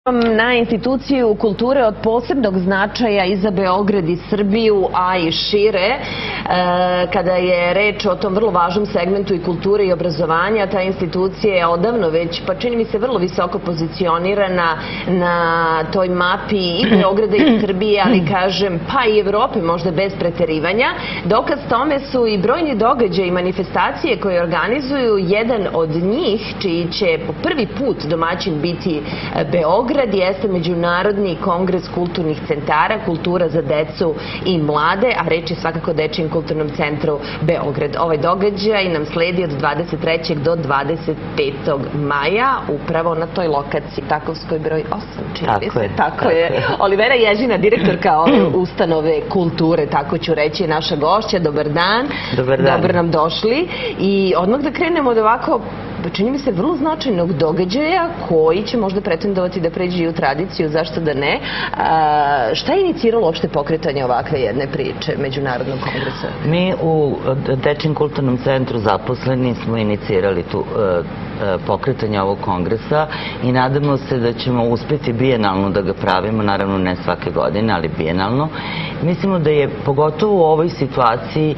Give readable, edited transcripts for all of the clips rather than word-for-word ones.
Na instituciju kulture od posebnog značaja i za Beograd i Srbiju, a i šire. Kada je reč o tom vrlo važnom segmentu i kulture i obrazovanja, ta institucija je odavno već, pa čini mi se, vrlo visoko pozicionirana na toj mapi i Beograda i Srbije, ali kažem, pa i Evrope, možda bez preterivanja. Dokaz tome su i brojni događaji i manifestacije koje organizuju. Jedan od njih, čiji će po prvi put domaćin biti Beograd, jeste Međunarodni kongres kulturnih centara, kultura za decu i mlade, a reč je svakako o Dečijem kulturnom centru Beograd. Ovaj događaj nam sledi od 23. do 25. maja, upravo na toj lokaciji, Takovskoj broj 8, čini mi se. Tako je. Olivera Ježina, direktorka ove ustanove kulture, tako ću reći, je naša gošća. Dobar dan. Dobar dan. Dobro nam došli. I odmah da krenemo od ovako, čini mi se, vrlo značajnog događaja koji će možda pretendovati da pređe i u tradiciju, zašto da ne. Šta je iniciralo uopšte pokretanje ovakve jedne priče Međunarodnog kongresa? Mi u Dečijem kulturnom centru zaposleni smo inicirali tu pokretanje ovog kongresa i nadamo se da ćemo uspjeti bijenalno da ga pravimo, naravno ne svake godine, ali bijenalno. Mislimo da je pogotovo u ovoj situaciji,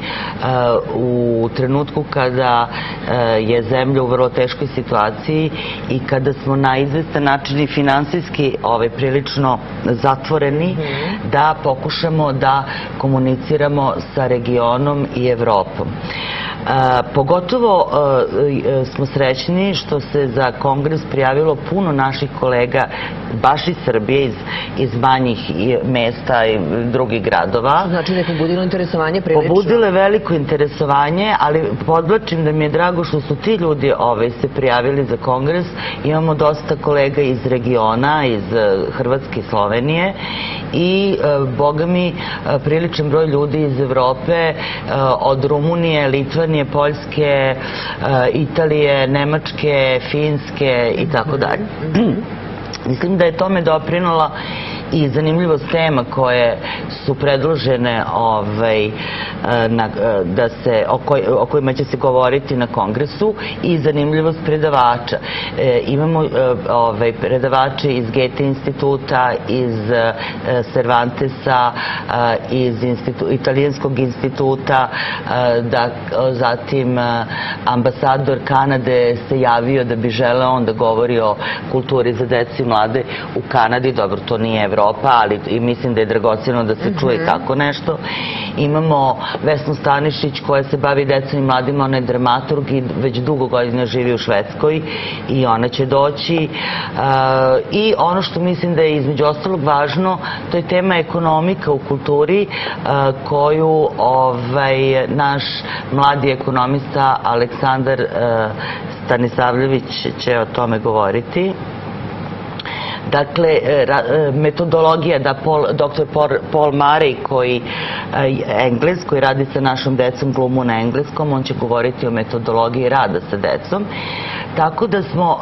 u trenutku kada je zemlja u vrlo teškoj situaciji i kada smo na izvestan način i finansijski prilično zatvoreni, da pokušamo da komuniciramo sa regionom i Evropom. Pogotovo smo srećni što se za kongres prijavilo puno naših kolega baš iz Srbije, iz manjih mesta i drugih gradova. Znači da je pobudilo interesovanje prilično? Pobudilo je veliko interesovanje, ali podvlačim da mi je drago što su ti ljudi se prijavili za kongres. Imamo dosta kolega iz regiona, iz Hrvatske i Slovenije i, boga mi, priličan broj ljudi iz Evrope, od Rumunije, Litvanije, Poljske, Italije, Nemačke, Finske i tako dalje. Mislim da je tome doprinula i zanimljivost tema koje su predložene o kojima će se govoriti na kongresu i zanimljivost predavača. Imamo predavače iz Goethe instituta, iz Cervantesa, iz Italijanskog instituta, zatim ambasador Kanade se javio da bi želeo on da govori o kulturi za decu i mlade u Kanadi. Dobro, to nije Evropa, ali i mislim da je dragocjeno da se čuje tako nešto. Imamo Vesnu Stanišić koja se bavi decom i mladima, ona je dramaturg i već dugo godina živi u Švedskoj i ona će doći. I ono što mislim da je između ostalog važno, to je tema ekonomika u kulturi koju naš mladi ekonomista Aleksandar Stanisavljević će o tome govoriti. Dakle, metodologija da dr. Paul Murray, Englez, koji radi sa našom decom glumu na engleskom, on će govoriti o metodologiji rada sa decom. Tako da smo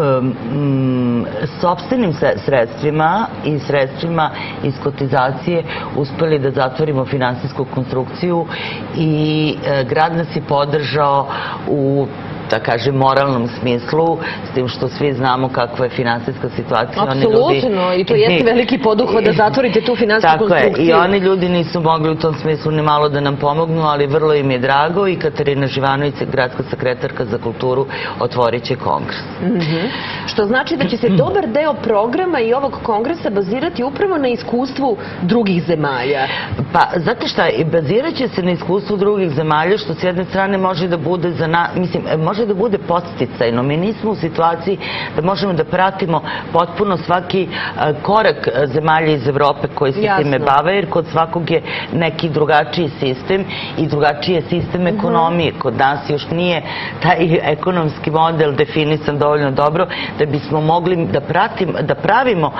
sopstvenim sredstvima i sredstvima iz kotizacije uspeli da zatvorimo finansijsku konstrukciju i grad nas je podržao u, da kažem, moralnom smislu, s tim što svi znamo kakva je finansijska situacija. Apsolutno, i to jeste veliki poduhvat da zatvorite tu finansijsku konstrukciju. Tako je, i oni ljudi nisu mogli u tom smislu ni malo da nam pomognu, ali vrlo im je drago i Katarina Živanović, gradska sekretarka za kulturu, otvorit će kongres. Što znači da će se dobar deo programa i ovog kongresa bazirati upravo na iskustvu drugih zemalja. Pa, znate šta, bazirat će se na iskustvu drugih zemalja, što s jedne strane može da bude može da bude podsticajno. Mi nismo u situaciji da možemo da pratimo potpuno svaki korak zemalja iz Evrope koji se time bave, jer kod svakog je neki drugačiji sistem i drugačiji je sistem ekonomije. Kod nas još nije taj ekonomski model definisan dovoljno dobro da bismo mogli da pravimo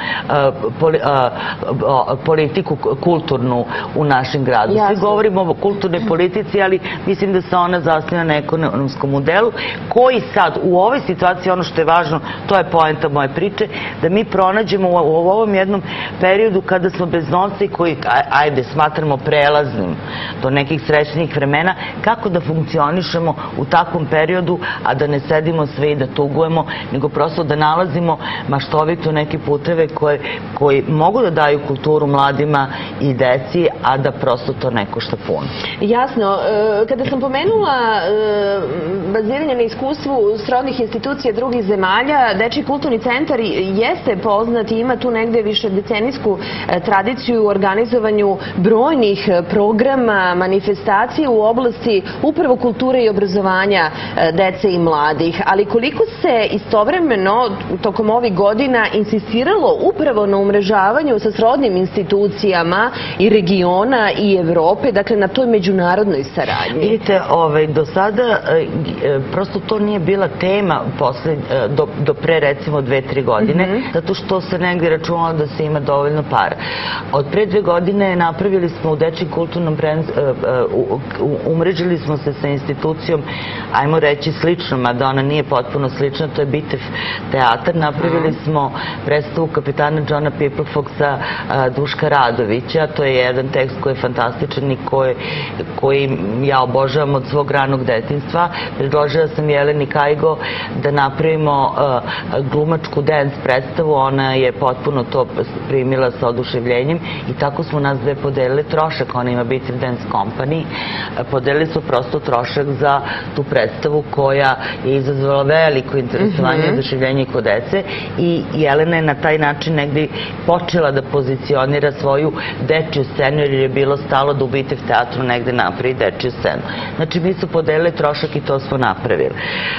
politiku kulturnu u našem gradu. Svi govorimo o kulturnoj politici, ali mislim da se ona zasniva na ekonomskom modelu koji sad u ovoj situaciji, ono što je važno, to je poenta moje priče, da mi pronađemo u ovom jednom periodu kada smo bez novca i koji, ajde, smatramo prelaznim do nekih srećnih vremena, kako da funkcionišemo u takvom periodu, a da ne sedimo sve i da tugujemo, nego prosto da nalazimo maštovito neke puteve koji mogu da daju kulturu mladima i deci, a da prosto to ne košta puno. Jasno. Kada sam pomenula baziranje na iskustvu srodnih institucija drugih zemalja, Dečiji kulturni centar jeste poznat i ima tu negde više decenijsku tradiciju u organizovanju brojnih programa, manifestacije u oblasti upravo kulture i obrazovanja dece i mladih. Ali koliko se istovremeno tokom ovih godina insistiralo upravo na umrežavanju sa srodnim institucijama i regiona i Evrope, dakle na toj međunarodnoj saradnji? Vidite, do sada prosto to nije bila tema do pre recimo 2-3 godine, zato što se negdje računalo da se ima dovoljno para. Od pre 2 godine napravili smo u Dečijem kulturnom umrežili smo se sa institucijom, ajmo reći sličnom, a da ona nije potpuno slična, to je Bitev teatar. Napravili smo predstavu kapetana Johna Pipelfoxa Duška Radovića. To je jedan tekst koji je fantastičan i koji ja obožavam od svog ranog detinjstva. Predložila sam Jeleni Kajgo da napravimo glumačku dance predstavu. Ona je potpuno to primila sa oduševljenjem i tako smo nas dve podelili trošak. Ona ima Bitev Dance Company. Podelili su prosto trošak za tu predstavu koja je izazvala veliko interesovanje i oduševljenje kod dece i Jelena je na taj način negdje počela da pozicionira svoju dečju scenu jer je bilo stalo da u Bitev teatru negdje napravi dečju scenu. Znači mi su podelili trošak i to smo napravili.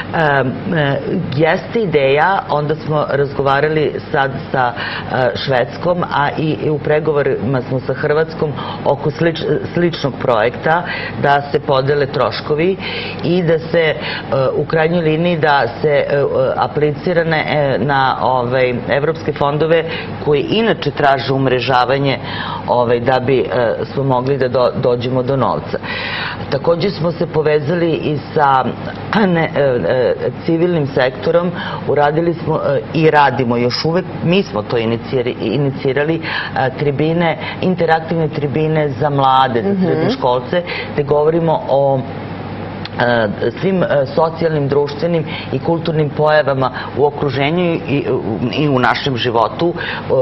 Jeste ideja, onda smo razgovarali sad sa Švedskom, a i u pregovorima smo sa Hrvatskom oko sličnog projekta da se podele troškovi i da se u krajnjoj liniji da se aplicira na evropske fondove koji inače traže umrežavanje da bi smo mogli da dođemo do novca. Također smo se povezali i sa civilnim sektorom, uradili smo i radimo još uvek, mi smo to inicirali, interaktivne tribine za mlade, za srednjoškolce, gde govorimo o svim socijalnim, društvenim i kulturnim pojavama u okruženju i u našem životu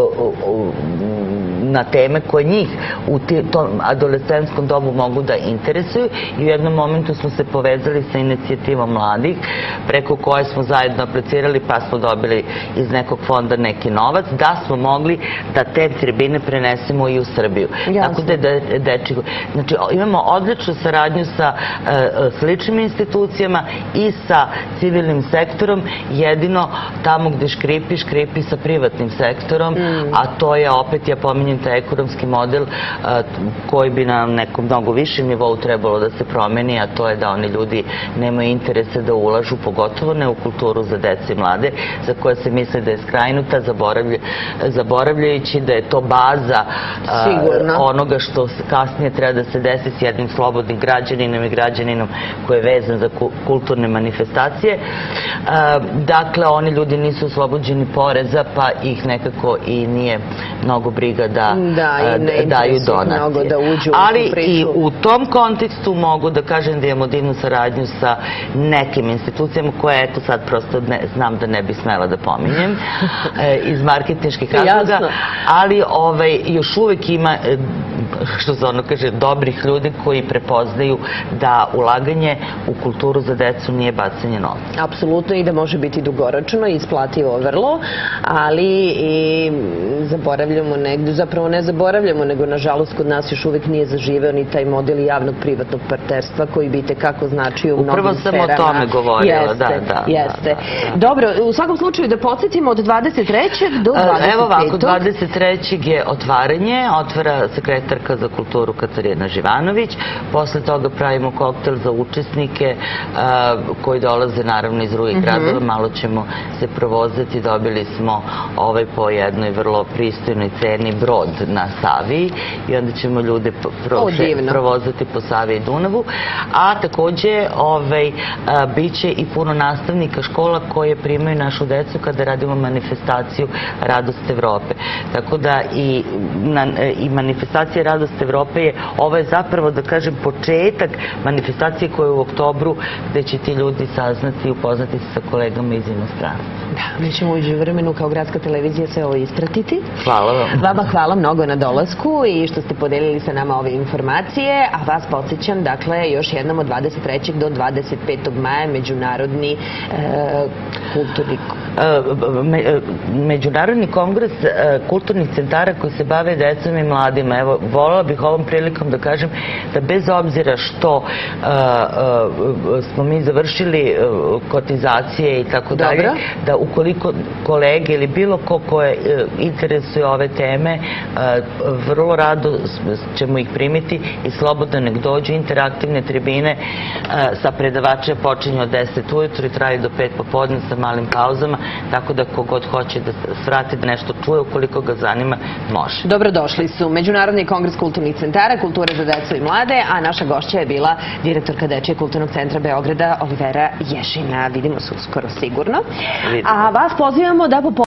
na teme koje njih u tom adolescentskom dobu mogu da interesuju i u jednom momentu smo se povezali sa inicijativom mladih preko koje smo zajedno aplicirali pa smo dobili iz nekog fonda neki novac da smo mogli da te tribine prenesemo i u Srbiju. Tako da znači imamo odličnu saradnju sa sličnim institucijama i sa civilnim sektorom, jedino tamo gde škripi sa privatnim sektorom, a to je opet, ja pominjem taj ekonomski model koji bi na nekom mnogo višem nivou trebalo da se promeni, a to je da oni ljudi nemaju interese da ulažu, pogotovo ne u kulturu za decu i mlade, za koje se misle da je skrajnuta, zaboravljajući da je to baza onoga što kasnije treba da se desi s jednim slobodnim građaninom i građaninom koji je vezan za kulturne manifestacije. Dakle, oni ljudi nisu oslobođeni poreza, pa ih nekako i nije mnogo briga da daju donacije. Ali i u tom kontekstu mogu da kažem da imamo divnu saradnju sa nekim institucijama koje, eto sad prosto znam da ne bi smela da pominjem iz marketinških razloga, ali još uvek ima, što se ono kaže, dobrih ljudi koji prepoznaju da ulaganje u kulturu za decu nije bacanje novca. Apsolutno, i da može biti dugoročno i isplativo vrlo, ali zaboravljamo negdje, zapravo ne zaboravljamo, nego nažalost kod nas još uvek nije zaživeo ni taj model javnog privatnog partnerstva koji bi tekako značio u mnogim sferama. Upravo sam o tome govorila, Jeste. Dobro, u svakom slučaju da podsjetimo od 23. do 25. Evo ovako, 23. je otvaranje, otvara sekretarka za kulturu Katarina Živanović, posle toga pravimo koktel za učesnike koji dolaze naravno iz drugih gradova, malo ćemo se provozati, dobili smo po jednoj vrlo pristojnoj ceni brod na Savi i onda ćemo ljude provozati po Savi i Dunavu. A takođe biće i puno nastavnika škola koje primaju našu decu kada radimo manifestaciju Radost Evrope. Tako da i manifestacija Radost Evrope ovo je zapravo, da kažem, početak manifestacije koja je u oktobru, gde će ti ljudi saznati i upoznati se sa kolegama iz inostranstva. Da, mi ćemo uđe vremenu kao gradska televizija sve ovo ispratiti. Hvala vam. Vama hvala mnogo na dolasku i što ste podelili sa nama ove informacije, a vas podsjećam, dakle, još jednom od 23. do 25. maja Međunarodni kulturni Međunarodni kongres kulturnih centara koji se bave decom i mladima. Evo, voljela bih ovom prilikom da kažem da bez obzira što smo mi završili kotizacije i tako dalje, da ukoliko kolege ili bilo ko koje interesuje ove teme, vrlo rado ćemo ih primiti i slobodno nek dođu. Interaktivne tribine sa predavača počinju od 10 ujutru i traju do 5 popodne sa malim pauzama, tako da kogod hoće da svrati da nešto čuje, ukoliko ga zanima, može. Dobrodošli su Međunarodni kongres kulturnih centara, kulture za decu i mlade, a naša gošća je bila direktorka Dečijeg kulturnog centra Beograda, Olivera Ješina. Vidimo se uskoro sigurno. A vas pozivamo da